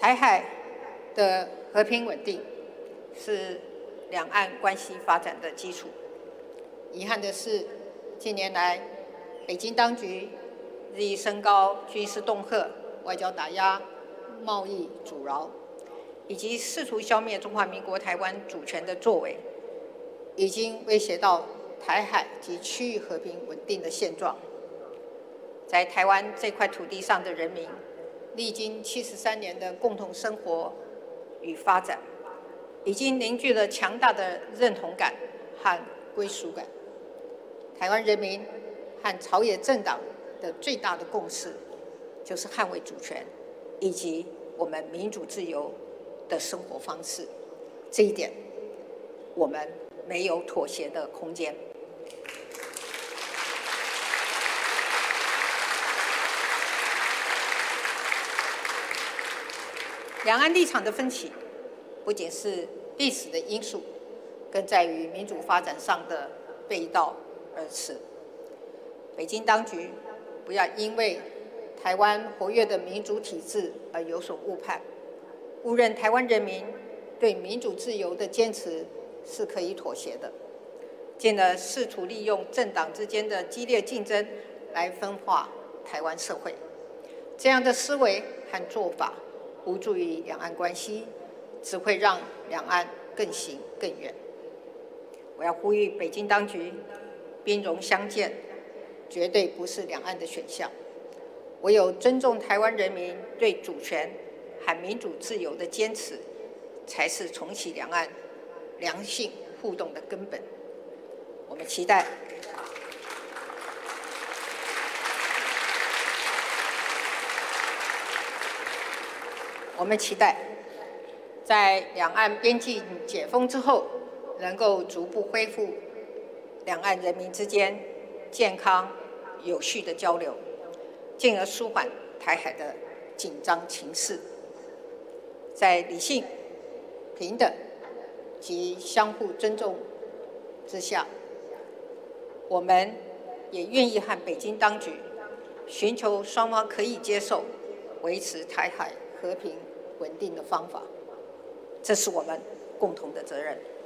台海的和平稳定是两岸关系发展的基础。遗憾的是，近年来北京当局日益升高军事恫吓、外交打压、贸易阻挠，以及试图消灭中华民国台湾主权的作为，已经威胁到台海及区域和平稳定的现状。在台湾这块土地上的人民，历经73年的共同生活与发展，已经凝聚了强大的认同感和归属感。台湾人民和朝野政党的最大的共识，就是捍卫主权以及我们民主自由的生活方式。这一点，我们没有妥协的空间。两岸立场的分歧，不仅是历史的因素，更在于民主发展上的背道而驰。北京当局不要因为台湾活跃的民主体制而有所误判，误认台湾人民对民主自由的坚持是可以妥协的，进而试图利用政党之间的激烈竞争来分化台湾社会。这样的思维和做法无助于两岸关系，只会让两岸更行更远。我要呼吁北京当局，兵戎相见绝对不是两岸的选项。唯有尊重台湾人民对主权和民主自由的坚持，才是重启两岸良性互动的根本。我们期待在两岸边境解封之后，能够逐步恢复两岸人民之间健康有序的交流，进而舒缓台海的紧张情势。在理性、平等及相互尊重之下，我们也愿意和北京当局寻求双方可以接受、维持台海和平稳定的方法，这是我们共同的责任。